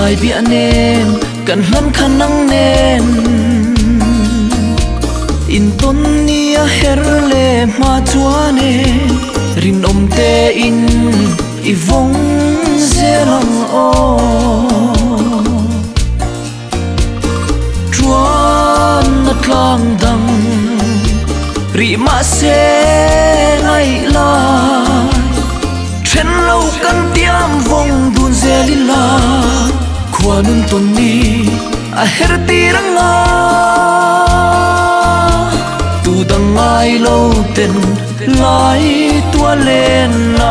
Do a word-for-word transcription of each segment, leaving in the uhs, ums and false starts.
lai bia nen kan hlan khan nang nen in ton nia herle ma chuane rin om te in i vong zelang o chuan na tlang dang ri ma se ngai la chen lo kan tiam vong dun zelila khuanun ton ni a her tiranga tu dangai lo ten lai tua len na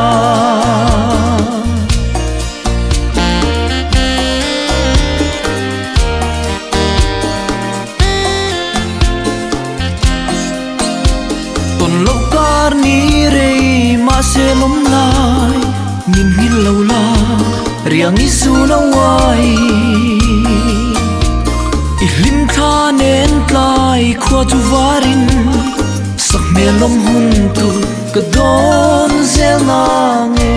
ton lo kar ni re ma se lom lai min hil lo la riang isu na wai i lim tha nen tlai khwa chu varin sak me lom hun tu ka don zel na nge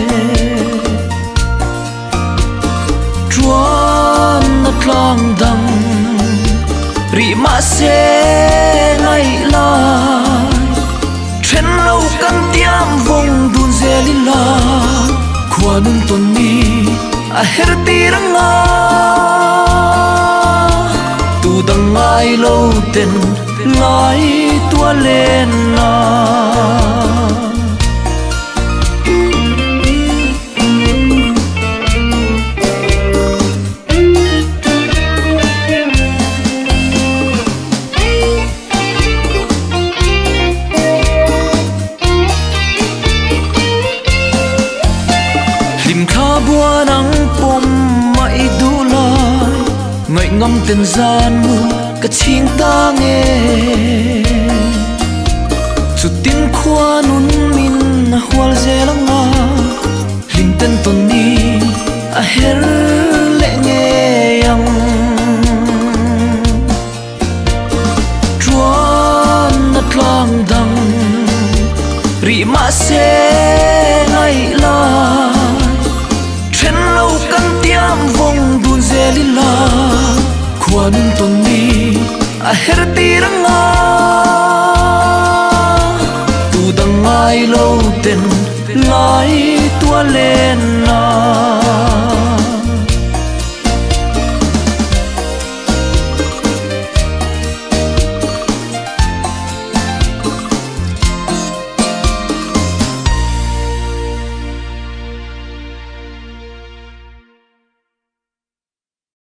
chuan na tlang dang ri ma se ngai lai chen lo kan tiam vong dun zelila khuanun ton ni a her tiranga tu dangai lo ten lai tua len na buanang pom mai du lai ngai ngam ten gian mu ka ching ta nge chu tin khwa nun min na hwal zelanga lim ten ton ni a her le nge yang chuan na tlang dang ri ma se ngai la kan tiam vong dun zelila khuanun ton ni a her tiranga tu dangai lo ten lai tua len na